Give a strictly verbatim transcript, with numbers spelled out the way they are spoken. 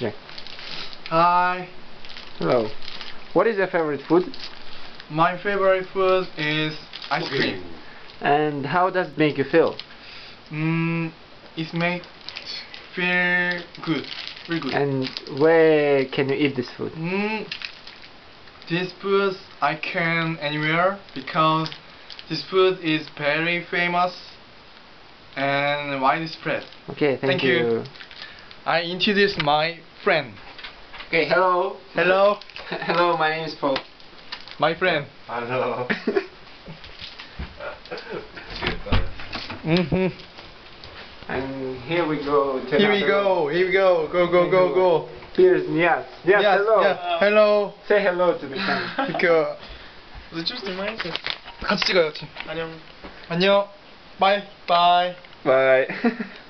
Yeah. Hi. Hello. What is your favorite food? My favorite food is ice cream. And how does it make you feel? Mm, it makes feel good. Very good. And where can you eat this food? Mm, this food I can anywhere because this food is very famous and widespread. Okay, thank, Thank you. I introduce my friend. Okay, hello. Hello, Hello, my name is Paul. my friend. Hello. Mm-hmm. And here we go. To Here we another go. room. Here we go. Go go go go. Here's Nias. Nias, Yes, hello. yeah. Hello. Say hello to the camera. 이렇게 좀 스ним하면서 같이 찍어요. 같이. 안녕. 안녕. 바이 바이. Bye.